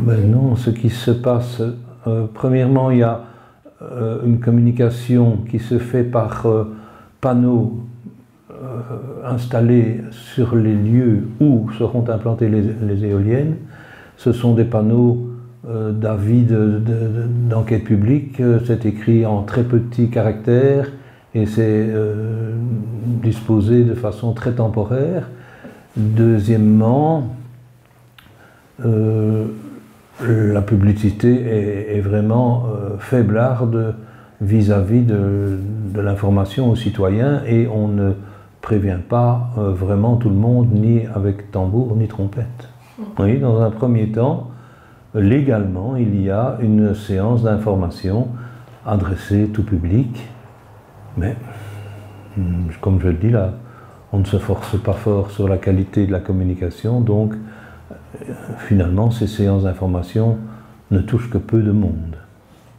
Ben non, ce qui se passe, premièrement, il y a une communication qui se fait par panneaux installés sur les lieux où seront implantées les éoliennes. Ce sont des panneaux d'avis d'enquête publique, c'est écrit en très petits caractères et c'est disposé de façon très temporaire. Deuxièmement, la publicité est vraiment faiblarde vis-à-vis de l'information aux citoyens et on ne prévient pas vraiment tout le monde, ni avec tambour ni trompette. Oui, dans un premier temps, légalement, il y a une séance d'information adressée tout public, mais comme je le dis là, on ne se force pas fort sur la qualité de la communication, donc finalement ces séances d'information ne touchent que peu de monde.